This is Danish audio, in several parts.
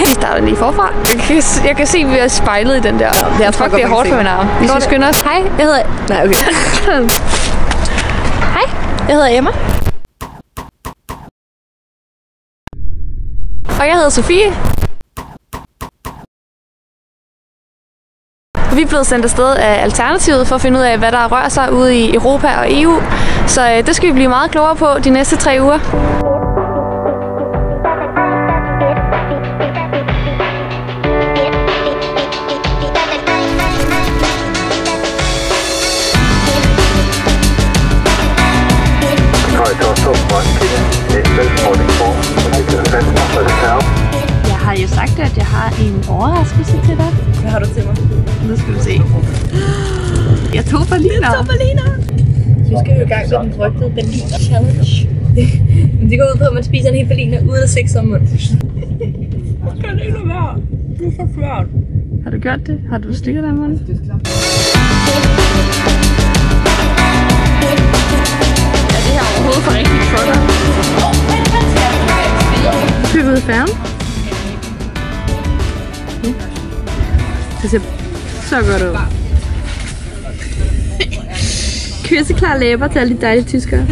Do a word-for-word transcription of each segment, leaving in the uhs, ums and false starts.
Vi starter lige forfra. Jeg kan, jeg kan se, at vi er spejlet i den der. Ja, jeg tror, det er hårdt for min arm. Vi skal skynde os. Hej, jeg hedder... Nej, okay. Hej, jeg hedder Emma. Og jeg hedder Sofie. Vi er blevet sendt afsted af Alternativet for at finde ud af, hvad der rører sig ude i Europa og E U. Så øh, det skal vi blive meget klogere på de næste tre uger. Jeg har jo sagt, at jeg har en overraskelse til dig. Hvad har du til mig? Nu skal du se. Jeg tog Berliner. Jeg tog Berliner. Nu skal vi jo i gang med den frygtede Berliner Challenge. Det går ud på, at man spiser en hel Berliner uden at sække sig om munden. Hvor skal det ikke være? Det er for flot. Har du gjort det? Har du slikket dig om munden? Er det her overhovedet for rigtigt for dig? Køb ud af færgen. Ja. Det ser så godt ud. Kysseklare læber til alle de dejlige tyskere.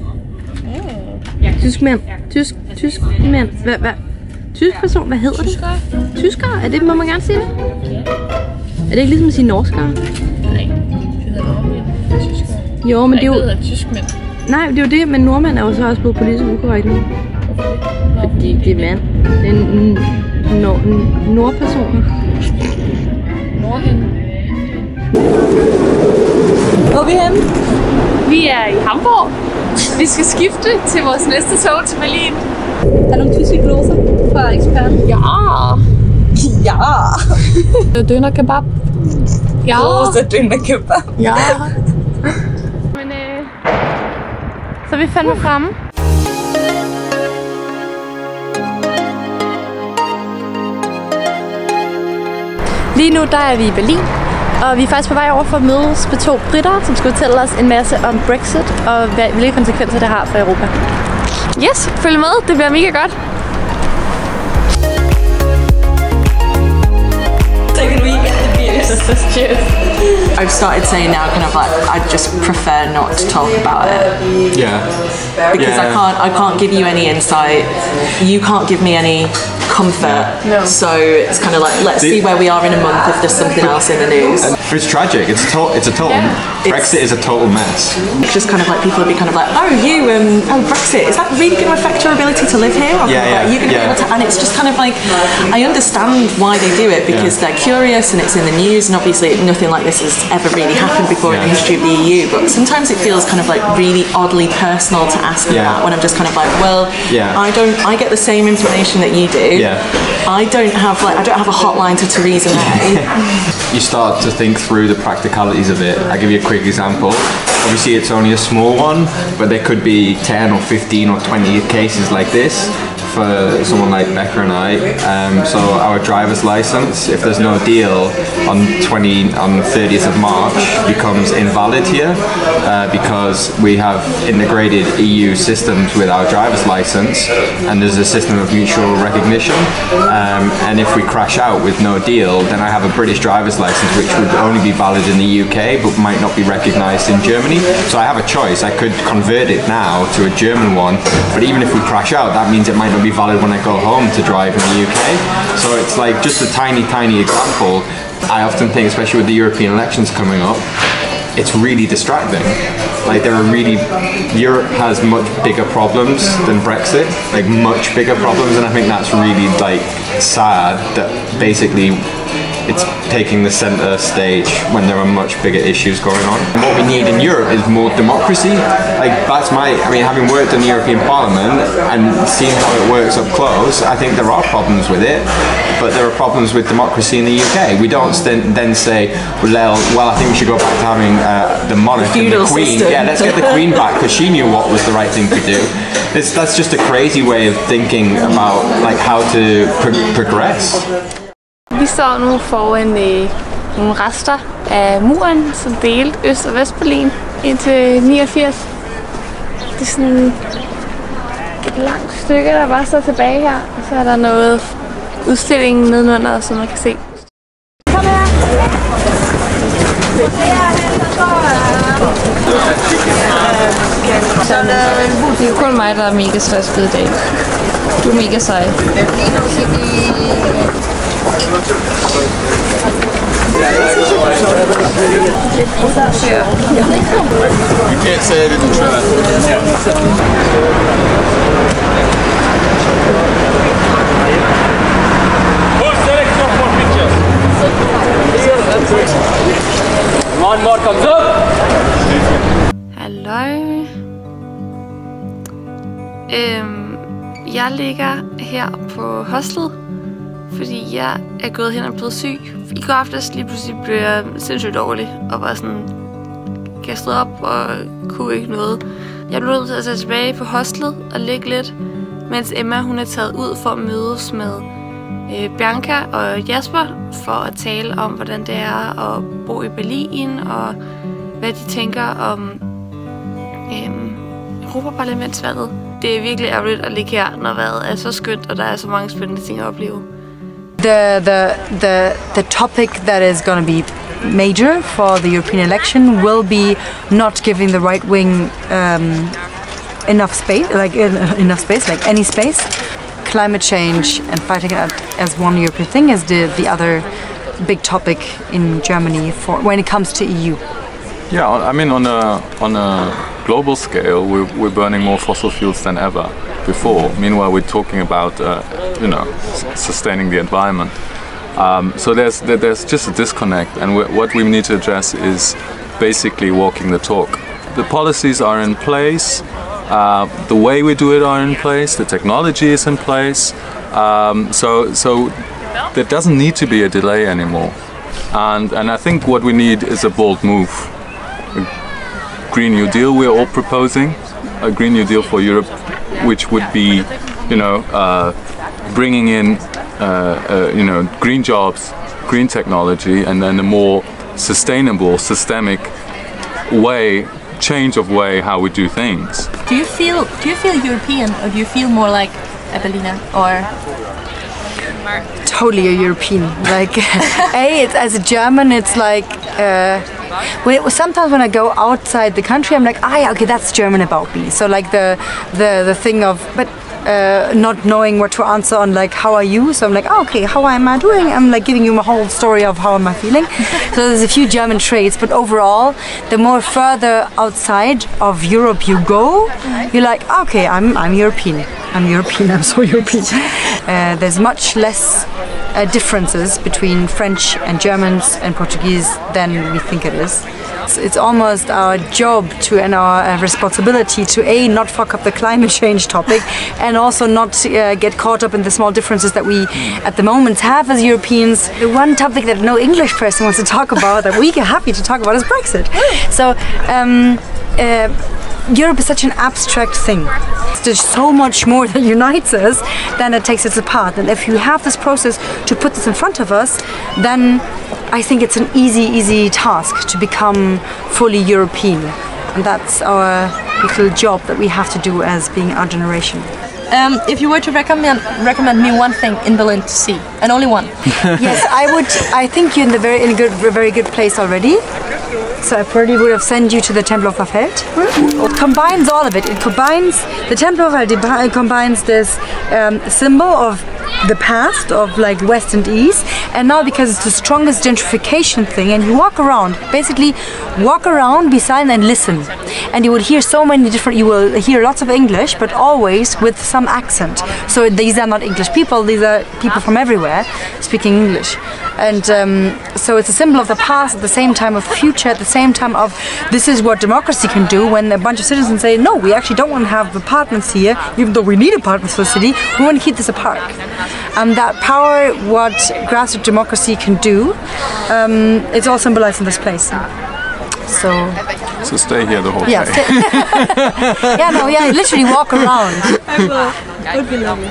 Tysk mænd. Tysk, tysk mænd. Hvad, hvad? Tysk person, hvad hedder det? Tyskere? Er det, må man gerne sige det? Er det ikke ligesom at sige norskere? Nej, det hedder nordmænd. Tyskere. Jo, men det er jo... Det hedder tyskmænd. Nej, det er jo det, men nordmænd er jo så også blevet politisk ukorrekt nu. Fordi det er mand. Det er en nordpersoner. Nordhen. Hvor er vi henne? Vi er i Hamburg. Vi skal skifte til vores næste tog til Berlin. Der er nogle tyske gloser fra eksperten. Ja. Ja. Døner kebab. Ja. Große døner kebab. Ja. Men øh, så er vi fandme fremme. Lige nu der er vi i Berlin, og vi er faktisk på vej over for at mødes med to britter, som skal fortælle os en masse om Brexit og hvilke konsekvenser det har for Europa. Yes, følg med, det bliver mega godt. Second week at the beers. Cheers. I've started saying now kind of like I just prefer not to talk about it. Yeah. Because yeah. I can't I can't give you any insight. You can't give me any comfort. No. So it's kind of like let's see where we are in a month if there's something else in the news. It's tragic. It's a to- it's a total Yeah. Brexit is a total mess. It's just kind of like people will be kind of like, oh you um oh Brexit, is that really going to affect your ability to live here? Or Yeah, kind of yeah, like, are you going to yeah. be able to? And it's just kind of like I understand why they do it because Yeah. they're curious and it's in the news and obviously nothing like this has ever really happened before in Yeah. the history of the E U. But sometimes it feels kind of like really oddly personal to ask me Yeah. that when I'm just kind of like, well, Yeah. I don't, I get the same information that you do. Yeah. I don't have like, I don't have a hotline to Theresa May. You start to think through the practicalities of it. I'll give you a quick example. Obviously it's only a small one, but there could be ten or fifteen or twenty cases like this for someone like Becca and I. Um, so our driver's license, if there's no deal on twenty on the thirtieth of March, becomes invalid here uh, because we have integrated E U systems with our driver's license, and there's a system of mutual recognition. Um, and if we crash out with no deal, then I have a British driver's license which would only be valid in the U K but might not be recognised in Germany. So I have a choice. I could convert it now to a German one, but even if we crash out, that means it might not be valid when I go home to drive in the U K. So it's like just a tiny, tiny example. I often think, especially with the European elections coming up, it's really distracting. Like there are really, Europe has much bigger problems than Brexit, like much bigger problems, and I think that's really like sad that basically it's taking the centre stage when there are much bigger issues going on. And what we need in Europe is more democracy. Like that's my, I mean, having worked in the European Parliament and seen how it works up close, I think there are problems with it, but there are problems with democracy in the U K. We don't then say, well, well, I think we should go back to having uh, the monarch and the Queen. System. Yeah, let's get the Queen back because she knew what was the right thing to do. It's, that's just a crazy way of thinking about like how to pro- progress. Vi står nu foran øh, nogle rester af muren, som delte Øst- og Vestberlin indtil niogfirs. Det er sådan et langt stykke, der bare står tilbage her. Og så er der noget udstillingen nedenunder, som man kan se. Kom her! Det er jo kun mig, der er mega stresset i dag. Du er mega sej. You can't say I didn't try. One more comes up. Halløj. Øhm, jeg ligger her på hostlet, fordi jeg er gået hen og blevet syg. I går aftes lige pludselig blev jeg sindssygt dårlig og var sådan kastet op og kunne ikke noget. Jeg blev nødt til at tage tilbage på hostlet og ligge lidt, mens Emma hun er taget ud for at mødes med øh, Bianca og Jasper for at tale om, hvordan det er at bo i Berlin og hvad de tænker om øh, Europaparlamentsvalget. Det er virkelig ærgerligt at ligge her, når vejret er så skønt, og der er så mange spændende ting at opleve. The, the, the, the topic that is going to be major for the European election will be not giving the right wing um, enough space, like uh, enough space, like any space. Climate change and fighting it as one European thing is the, the other big topic in Germany for when it comes to E U. Yeah, I mean, on a on a global scale, we're, we're burning more fossil fuels than ever before. Meanwhile, we're talking about, uh, you know, s sustaining the environment. Um, so there's there's just a disconnect, and we, what we need to address is basically walking the talk. The policies are in place, uh, the way we do it are in place, the technology is in place. Um, so so there doesn't need to be a delay anymore. And and I think what we need is a bold move. A Green New Deal we're all proposing, a Green New Deal for Europe, which would be, you know, uh, bringing in, uh, uh, you know, green jobs, green technology, and then a more sustainable, systemic way, change of way how we do things. Do you feel do you feel European, or do you feel more like a Berliner, or? Totally a European. Like, a it's, as a German, it's like. Uh, When it, sometimes when I go outside the country, I'm like, ah, yeah, okay, that's German about me. So like the the the thing of, but uh, not knowing what to answer on, like, how are you? So I'm like, oh, okay, how am I doing? I'm like giving you a whole story of how am I feeling. So there's a few German traits, but overall, the more further outside of Europe you go, you're like, okay, I'm I'm European. I'm European. I'm so European. Uh, there's much less uh, differences between French and Germans and Portuguese than we think it is. It's, it's almost our job to and our uh, responsibility to a not fuck up the climate change topic, and also not uh, get caught up in the small differences that we at the moment have as Europeans. The one topic that no English person wants to talk about that we are happy to talk about is Brexit. So. Um, uh, Europe is such an abstract thing. There's so much more that unites us than it takes us apart. And if you have this process to put this in front of us, then I think it's an easy, easy task to become fully European. And that's our little job that we have to do as being our generation. Um, if you were to recommend recommend me one thing in Berlin to see, and only one. Yes, I would. I think you're in the very in a good, very good place already. So I probably would have sent you to the Tempelhofer Feld. It combines all of it. It combines the Tempelhofer Feld. It combines this um, symbol of the past, of like West and East, and now because it's the strongest gentrification thing, and you walk around, basically walk around, be silent and listen, and you would hear so many different. You will hear lots of English, but always with some accent. So these are not English people; these are people from everywhere speaking English. And um, so it's a symbol of the past at the same time of the future, at the same time of this is what democracy can do when a bunch of citizens say, no, we actually don't want to have apartments here, even though we need apartments for the city, we want to keep this a park. Um, that power, what grassroots democracy can do, um, it's all symbolized in this place. So, so stay here the whole yeah, day. Yeah, no, yeah, literally walk around. I will. It would be lovely.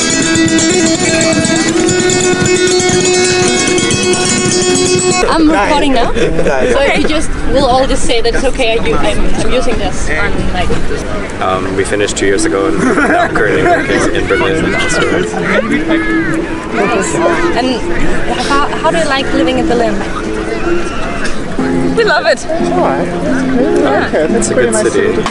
I'm recording now. So if you just, we'll all just say that it's okay. You, I'm, I'm using this on like. Um, we finished two years ago, and now currently working in Berlin and elsewhere. Nice. And how, how do you like living in Berlin? We love it. It's alright. Yeah. Okay, it's a good city.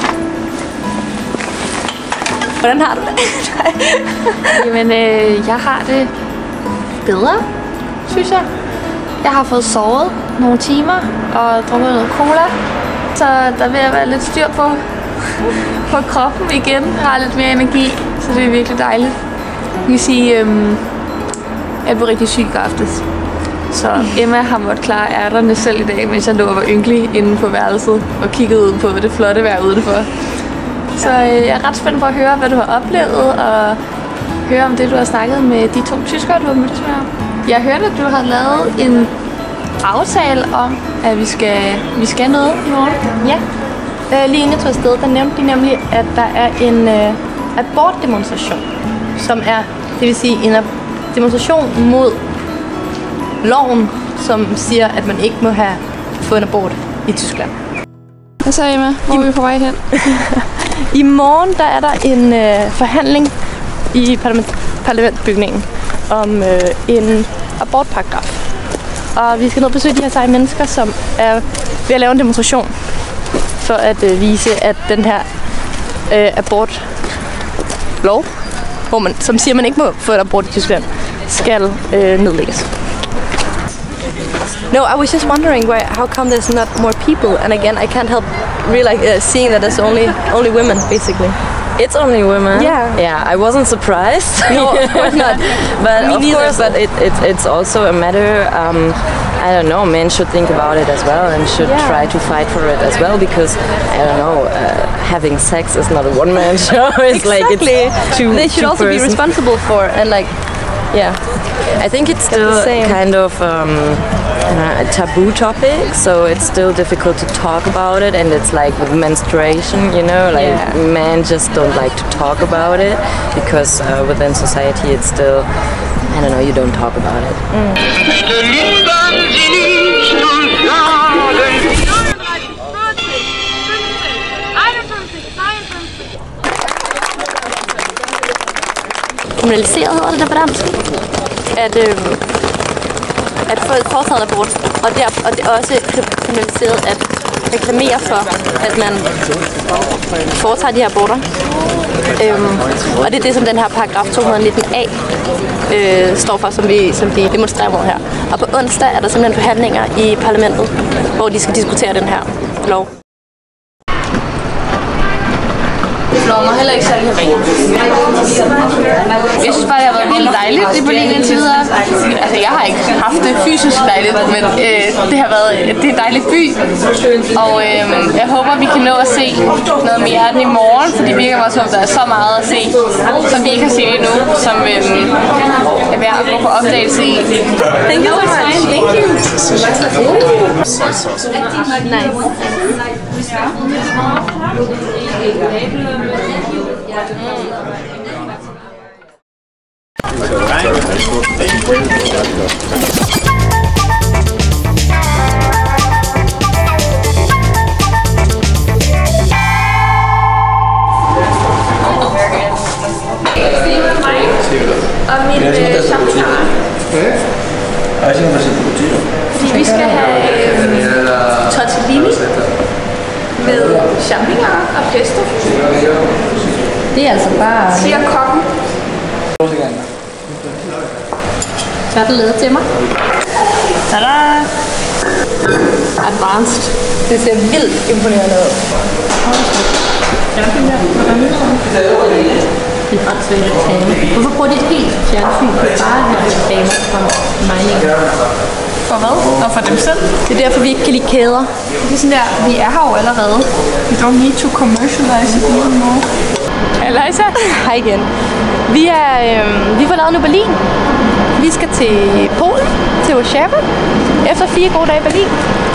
Hvordan har du det? Jamen, øh, jeg har det bedre, synes jeg. Jeg har fået sovet nogle timer og drukket noget cola, så der vil jeg være lidt styr på, på kroppen igen. Jeg har lidt mere energi, så det er virkelig dejligt. Jeg kan sige, øh, jeg blev rigtig syg i aftes. Så Emma har måttet klare ærterne selv i dag, mens jeg lå og var ynkelig inde på værelset og kiggede ud på det flotte vejr udenfor. Så øh, jeg er ret spændt på at høre, hvad du har oplevet, og høre om det, du har snakket med de to tyskere, du har mødtes med. Jeg hørte, at du har lavet en aftale om, at vi skal, vi skal noget i morgen. Ja. Øh, lige inden jeg tog afsted, der nævnte de nemlig, at der er en øh, abortdemonstration, som er, det vil sige en demonstration mod loven, som siger, at man ikke må have fået en abort i Tyskland. Hvad så, Emma? Hvor er vi på vej hen? I morgen der er der en øh, forhandling i parlament, parlamentbygningen om øh, en abortparagraf. Og vi skal ned og besøge de her seje mennesker, som er ved at lave en demonstration for at øh, vise, at den her øh, abortlov, hvor man, som siger, at man ikke må få en abort i Tyskland, skal øh, nedlægges. No, I was just wondering why, how come there's not more people? And again, I can't help really uh, seeing that there's only only women, basically. It's only women. Yeah. Yeah, I wasn't surprised. No, of course not. But Me of neither, course, but it, it, it's also a matter. Um, I don't know. Men should think about it as well and should Yeah. try to fight for it as well because I don't know. Uh, having sex is not a one-man show. It's Exactly. like it's two. They should two also be person. responsible for and like, yeah. I think it's the still same. kind of um, uh, a taboo topic, so it's still difficult to talk about it. And it's like with menstruation, you know, like Yeah. men just don't like to talk about it because uh, within society it's still, I don't know, you don't talk about it. Mm. Kriminaliseret hedder det der på dansk. At, øh, at få foretaget en abort. Og det, er, og det er også kriminaliseret at reklamere for, at man foretager de her aborter. Øhm, og det er det, som den her paragraf to hundrede nitten A øh, står for, som, vi, som de demonstrerer mod her. Og på onsdag er der simpelthen forhandlinger i parlamentet, hvor de skal diskutere den her lov. Flommer heller ikke særlig rig. Jeg synes bare, det har været vildt dejligt i Berlin indtil videre. Altså, jeg har ikke haft det fysisk dejligt, men øh, det har været det er en dejlig by. Og øh, jeg håber, vi kan nå at se noget mere af den i morgen, for det virker bare som, der er så meget at se, som vi ikke har set endnu, som øh, er værd at gå på opdagelse i. Thank you so much. Thank you. Nice. Og min øh, champignon. Fordi vi skal have øh, tortellini med champignon og pesto. Det er altså bare... Siger kokken. Så er det lavet til mig. Tada! Advanced. Det ser vildt imponerende ud. Det er åndssvagt reklame. Hvorfor bruger de et helt fjernsyn på bare at have reklamer fra Meininger? For hvad? Og for dem selv? Det er derfor, vi ikke kan lide kæder. Det er sådan der, vi er her jo allerede. We don't need to commercialize it even more. Hej Leisa. Hej igen. Vi er, øh, vi får lavet nu Berlin. Vi skal til Polen, til Warszawa, efter fire gode dage i Berlin.